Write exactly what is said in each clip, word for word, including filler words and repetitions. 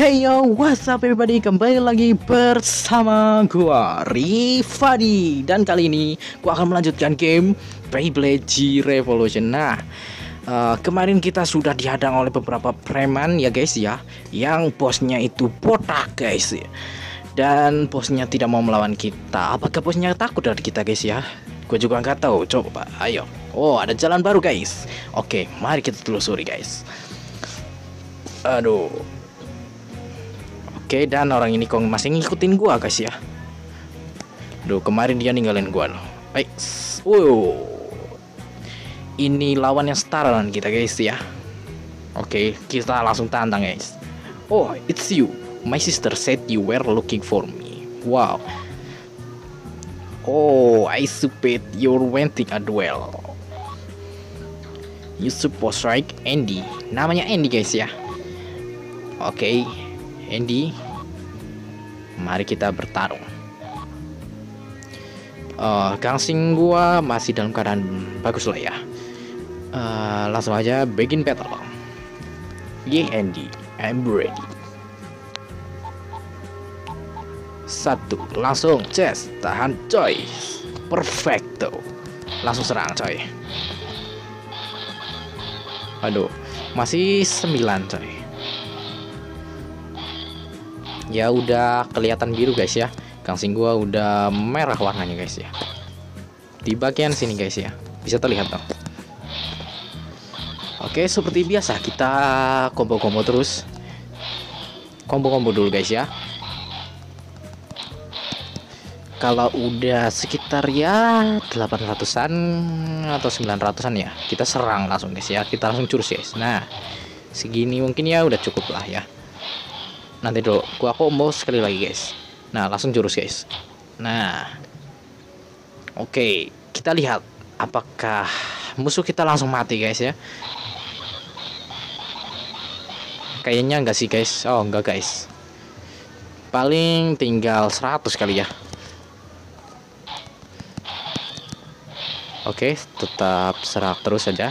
Hey yo, what's up everybody? Kembali lagi bersama gua Rifadi. Dan kali ini gua akan melanjutkan game Beyblade G-Revolution. Nah, uh, kemarin kita sudah dihadang oleh beberapa preman ya guys ya, yang bosnya itu botak guys. Dan bosnya tidak mau melawan kita. Apakah bosnya takut dari kita guys ya? Gue juga nggak tahu. Coba, ayo. Oh, ada jalan baru guys. Oke, mari kita telusuri guys. Aduh. Oke, dan orang ini kok masih ngikutin gua guys ya. Duh, kemarin dia ninggalin gua loh. Baik. Wow. Ini lawan yang setara dengan kita guys ya. Oke, kita langsung tantang guys. Oh, it's you. My sister said you were looking for me. Wow. Oh, I suppose you're wanting a duel. You suppose right, Andy. Namanya Andy guys ya. Oke, Andy. Mari kita bertarung. Uh, gangsing gua masih dalam keadaan bagus lah ya. Uh, langsung aja begin battle. Yeah, Andy, I'm ready. Satu, langsung chest, tahan coy. Perfecto. Langsung serang coy. Aduh, masih sembilan coy. Ya udah kelihatan biru guys ya. Gangsing gua udah merah warnanya guys ya. Di bagian sini guys ya. Bisa terlihat dong. Oke, seperti biasa kita combo-combo terus. Combo-combo dulu guys ya. Kalau udah sekitar ya delapan ratusan atau sembilan ratusan ya, kita serang langsung guys ya. Kita langsung curus guys. Nah, segini mungkin ya udah cukup lah ya. Nanti dulu gua combo sekali lagi guys. Nah, langsung jurus guys. Nah, oke, okay, kita lihat apakah musuh kita langsung mati guys ya. Kayaknya enggak sih guys. Oh enggak guys, paling tinggal seratus kali ya. Oke, okay, tetap serak terus saja.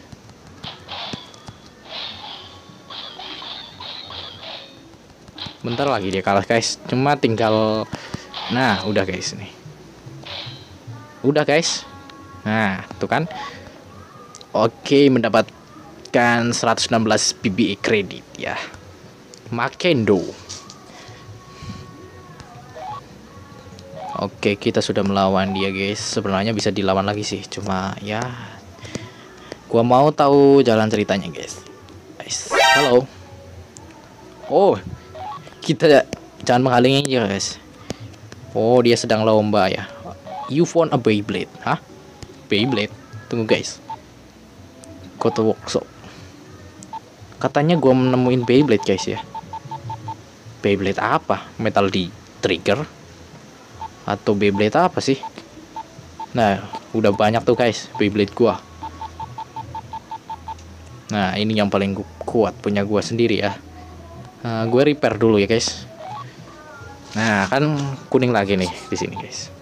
Bentar lagi dia kalah guys. Cuma tinggal. Nah udah guys nih. Udah guys. Nah tuh kan. Oke, mendapatkan seratus enam belas B B E kredit ya. Makendo. Oke, kita sudah melawan dia guys. Sebenarnya bisa dilawan lagi sih. Cuma ya, gua mau tahu jalan ceritanya guys. Guys, halo. Oh, kita jangan menghalangi ya guys. Oh, dia sedang lomba ya. You found a Beyblade. Hah? Beyblade? Tunggu guys. Go to workshop. Katanya gua menemuin Beyblade guys ya. Beyblade apa? Metal di trigger? Atau Beyblade apa sih? Nah, udah banyak tuh guys Beyblade gua. Nah, ini yang paling kuat punya gua sendiri ya. Uh, gue repair dulu ya guys. Nah kan kuning lagi nih di sini guys.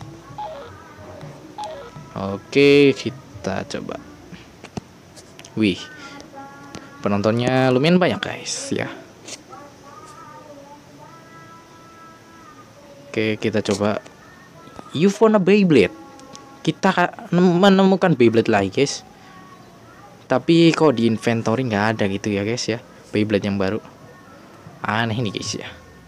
Oke, kita coba. Wih, penontonnya lumayan banyak guys ya. Oke, kita coba. You found a Beyblade. Kita menemukan Beyblade lagi guys. Tapi kok di inventory nggak ada gitu ya guys ya, Beyblade yang baru. Aneh nih guys ya.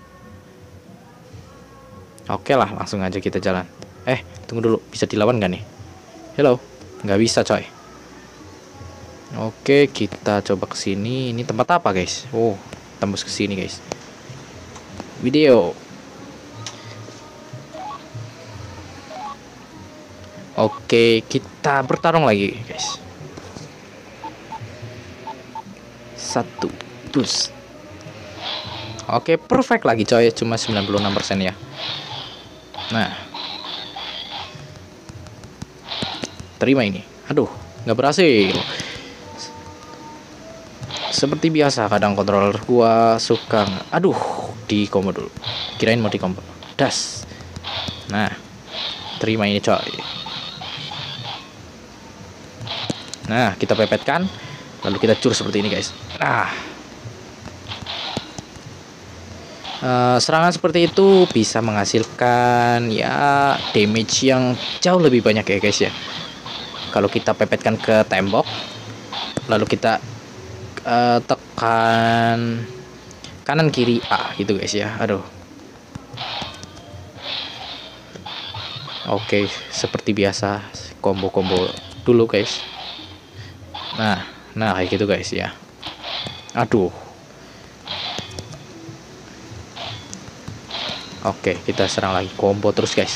Oke lah, langsung aja kita jalan. Eh, tunggu dulu, bisa dilawan gak nih? Hello, nggak bisa coy. Oke, kita coba ke sini. Ini tempat apa guys? Oh, tembus ke sini guys. Video. Oke, kita bertarung lagi guys. Satu, dus. Oke, perfect lagi coy, cuma sembilan puluh enam persen ya. Nah, terima ini. Aduh, nggak berhasil. Seperti biasa, kadang controller gua suka. Aduh, di combo dulu. Kirain mau di combo. Das. Nah, terima ini coy. Nah, kita pepetkan, lalu kita cur seperti ini guys. Nah, Uh, serangan seperti itu bisa menghasilkan ya damage yang jauh lebih banyak ya guys ya. Kalau kita pepetkan ke tembok, lalu kita uh, tekan kanan kiri A gitu guys ya. Aduh. Oke, seperti biasa combo-combo dulu guys. Nah, nah kayak gitu guys ya. Aduh. Oke, kita serang lagi, combo terus guys.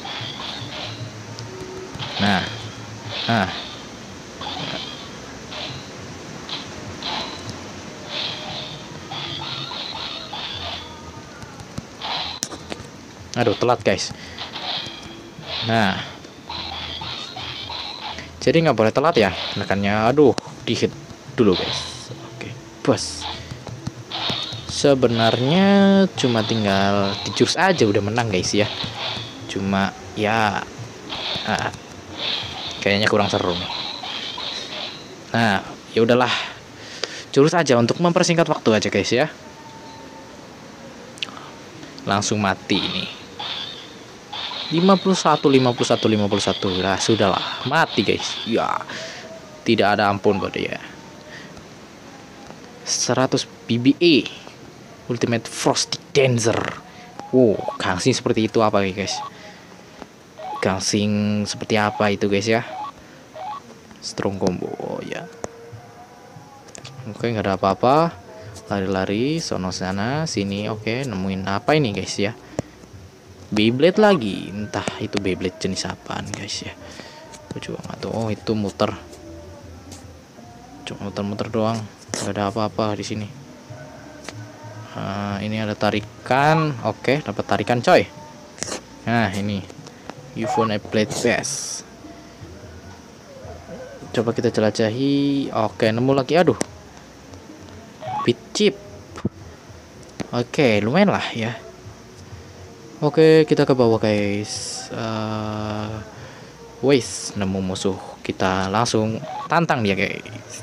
Nah. Nah. Aduh, telat guys. Nah, jadi nggak boleh telat ya nekannya. Aduh, di hit dulu guys. Oke, bos. Sebenarnya cuma tinggal di jurus aja udah menang guys ya. Cuma ya ah, kayaknya kurang seru nih. Nah, ya udahlah. Jurus aja untuk mempersingkat waktu aja guys ya. Langsung mati ini. lima puluh satu lima puluh satu lima puluh satu. Lah, sudahlah, mati guys. Ya. Tidak ada ampun buat dia. seratus B B E Ultimate Frosty Dancer. Wow, gangsing seperti itu apa guys? Gangsing seperti apa itu guys ya? Strong combo. Oh ya. Oke, nggak ada apa-apa. Lari-lari sono sana sini. Oke, nemuin apa ini guys ya? Beyblade lagi, entah itu Beyblade jenis apaan guys ya. Aku juga nggak tahu. Oh, itu muter, cuma muter-muter doang, nggak ada apa-apa di sini. Nah, ini ada tarikan. Oke, dapat tarikan coy. Nah, ini you found a blade best. Coba kita jelajahi. Oke, nemu lagi. Aduh, bit chip. Oke, lumayan lah ya. Oke, kita ke bawah guys. Uh, Wes, nemu musuh. Kita langsung tantang dia guys.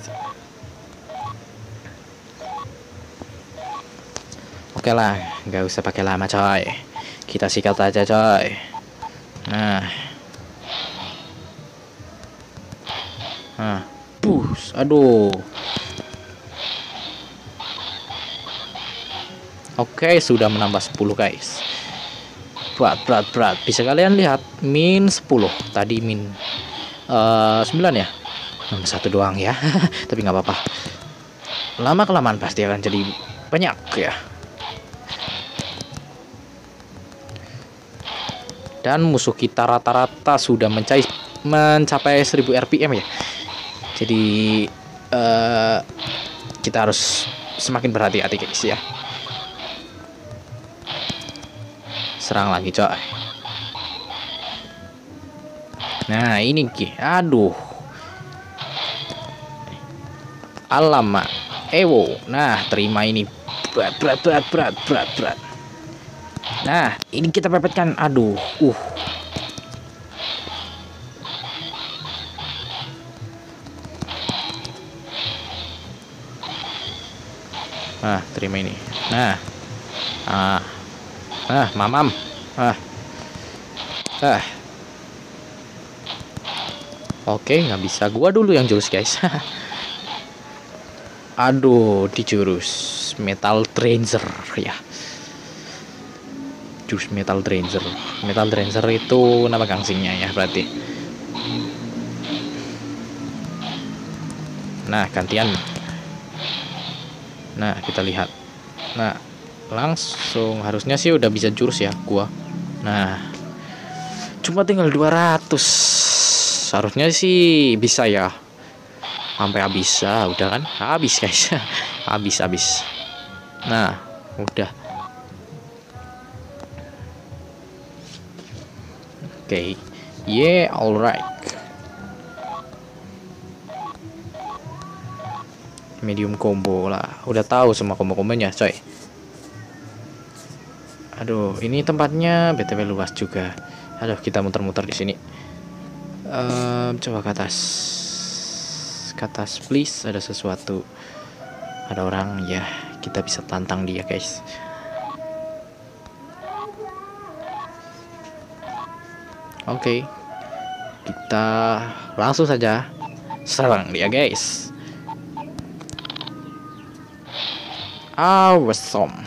Oke lah, nggak usah pakai lama coy. Kita sikat aja coy. Nah, nah, push. Aduh. Oke, sudah menambah sepuluh guys. Berat, berat, berat. Bisa kalian lihat min sepuluh. Tadi min uh, sembilan ya. Nomor satu doang ya. Tapi nggak apa-apa. Lama kelamaan pasti akan jadi banyak ya. Dan musuh kita rata-rata sudah mencapai mencapai seribu R P M ya. Jadi uh, kita harus semakin berhati-hati guys ya. Serang lagi coy. Nah ini ki, aduh, alamak, ewo. Nah terima ini, berat berat berat berat berat berat. Nah ini kita pepetkan, aduh, uh. Nah terima ini, nah, ah. Ah, mamam. Ah. Ah. Oke, nggak bisa. Gua dulu yang jurus, guys. Aduh, di jurus Metal Drenzer ya. Jurus Metal Drenzer. Metal Drenzer itu nama gangsingnya ya, berarti. Nah, gantian. Nah, kita lihat. Nah, langsung harusnya sih udah bisa jurus ya gua. Nah, cuma tinggal dua ratus. Harusnya sih bisa ya. Sampai habis. Ah, udah kan? Habis, guys. Habis, habis. Nah, udah. Oke. Okay. Yeah, alright. Medium combo lah. Udah tahu semua combo-kombonya, coy. Aduh, ini tempatnya B T W luas juga. Aduh, kita muter-muter di sini. Um, coba ke atas. Ke atas, please. Ada sesuatu. Ada orang, ya. Kita bisa tantang dia, guys. Oke, kita langsung saja serang dia guys. Awesome.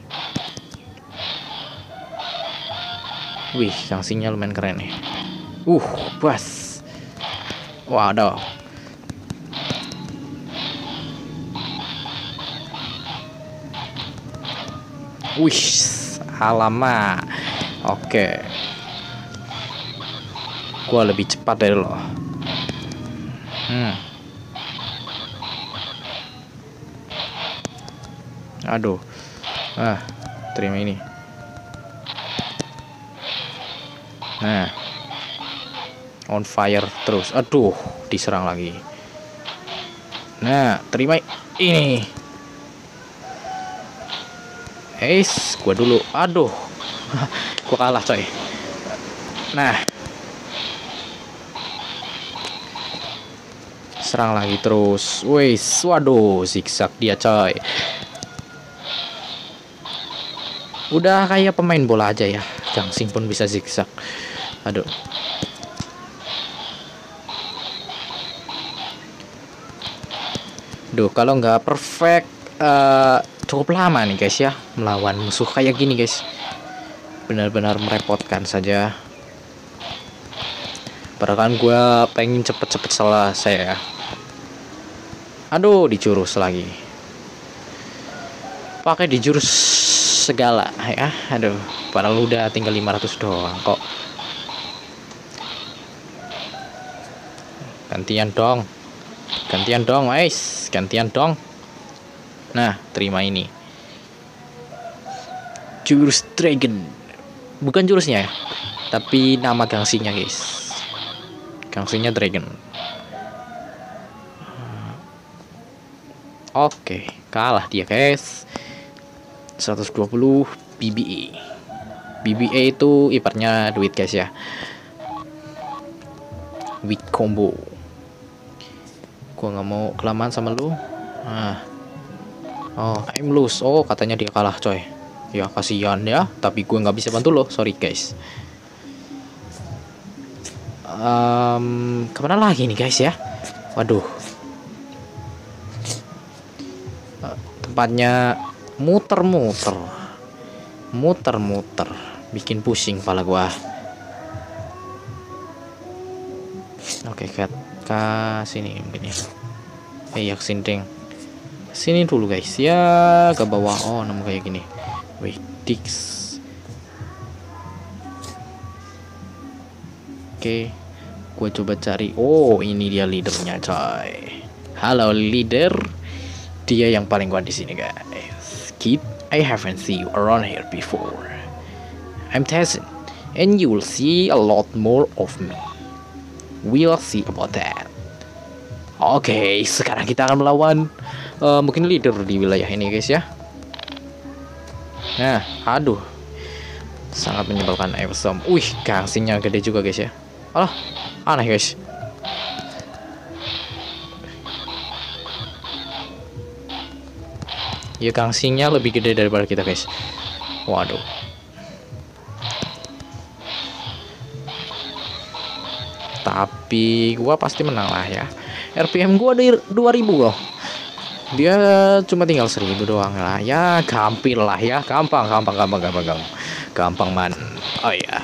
Wih, sanksinya lumayan keren nih. Uh, bas. Waduh. Wih, alamak. Oke. Gua lebih cepat dari lo. Hmm. Aduh. Ah, terima ini. Nah. On fire terus. Aduh, diserang lagi. Nah, terima ini. Eis, gua dulu. Aduh. Gua kalah, coy. Nah. Serang lagi terus. Wes, waduh, zigzag dia, coy. Udah kayak pemain bola aja ya. Gangsing pun bisa zigzag. Aduh. Duh, kalau nggak perfect uh, cukup lama nih guys ya melawan musuh kayak gini guys. Benar-benar merepotkan saja. Padahal kan gue pengen cepet-cepet selesai ya. Aduh, dijurus lagi. Pakai dijurus segala ya. Aduh, padahal udah tinggal lima ratus doang kok. Gantian dong. Gantian dong, guys. Gantian dong. Nah, terima ini. Jurus Dragon. Bukan jurusnya ya, tapi nama gangsinya, guys. Gangsinya Dragon. Oke, kalah dia, guys. seratus dua puluh B B A. B B A itu ibaratnya duit, guys ya. Weak combo. Gua nggak mau kelamaan sama lu. Nah. Oh, I'm lose. Oh, katanya dia kalah, coy. Ya, kasihan ya, tapi gue nggak bisa bantu lo. Sorry, guys. Um, kemana lagi nih, guys ya? Waduh. Tempatnya muter-muter. Muter-muter. Bikin pusing kepala gua. Oke, kat ke sini mungkin ya. Eh, ya kesini. Sini dulu guys ya, ke bawah. Oh, nemu kayak gini. Wait, Dix. Oke, gue coba cari. Oh, ini dia leadernya, coy. Halo leader. Dia yang paling kuat di sini, guys. Kid, I haven't seen you around here before. I'm Tyson, and you will see a lot more of me. We'll see about that. Oke, okay, sekarang kita akan melawan uh, mungkin leader di wilayah ini, guys ya. Nah, aduh, sangat menyebalkan. Awesome. Wih, gangsinya gede juga, guys ya. Alah, aneh, guys. Ya, gangsinya lebih gede daripada kita, guys. Waduh. Tapi gua pasti menang lah ya. R P M gua dari dua ribu loh. Dia cuma tinggal seribu doang lah. Ya, gampil lah ya. Gampang, gampang, gampang, gampang, gampang. Gampang, man. Oh ya.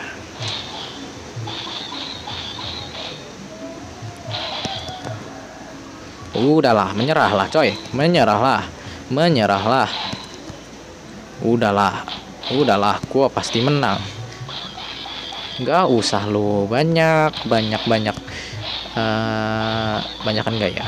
Udahlah, menyerahlah, coy. Menyerahlah. Menyerahlah. Udahlah. Udahlah, gua pasti menang. Nggak usah lo banyak banyak banyak uh, banyak kan nggak ya,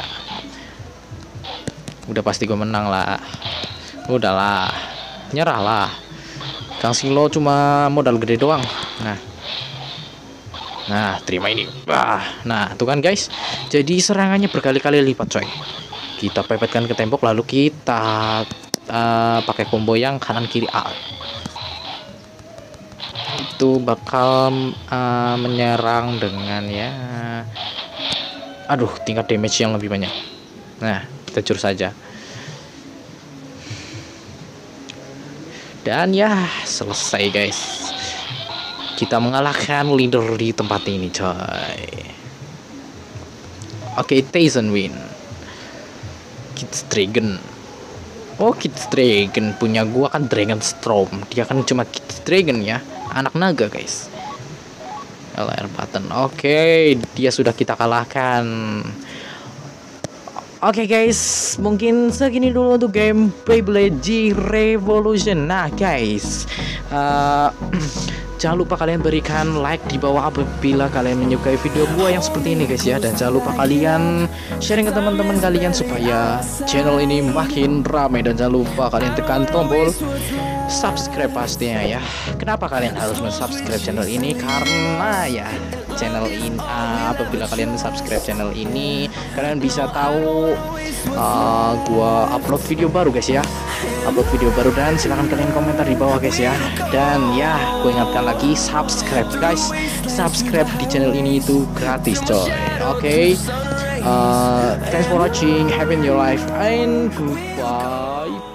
udah pasti gue menang lah. Udahlah, nyerahlah. Gangsing lo cuma modal gede doang. Nah nah terima ini. Wah, nah tuh kan guys, jadi serangannya berkali-kali lipat, coy. Kita pepetkan ke tembok, lalu kita uh, pakai combo yang kanan kiri A. Itu bakal uh, menyerang dengan ya, aduh, tingkat damage yang lebih banyak. Nah, kita jurus saja. Dan ya, selesai guys. kita mengalahkan leader di tempat ini coy. Oke, okay, Tyson win. Kids Dragon. Oh, Kids Dragon punya gua kan Dragon Storm. Dia kan cuma Kids Dragon ya, anak naga guys. L R button. Oke, okay, dia sudah kita kalahkan. Oke okay guys, mungkin segini dulu untuk game Beyblade G Revolution. Nah guys, uh, jangan lupa kalian berikan like di bawah apabila kalian menyukai video gua yang seperti ini guys ya. Dan jangan lupa kalian sharing ke teman-teman kalian supaya channel ini makin ramai. Dan jangan lupa kalian tekan tombol subscribe pastinya ya. Kenapa kalian harus subscribe channel ini? Karena ya channel ini uh, apabila kalian subscribe channel ini, kalian bisa tahu uh, gua upload video baru guys ya. Upload video baru dan silahkan kalian komentar di bawah guys ya. Dan ya, gue ingatkan lagi subscribe guys. Subscribe di channel ini itu gratis coy. Oke. Okay. Uh, thanks for watching. Have in your life and goodbye.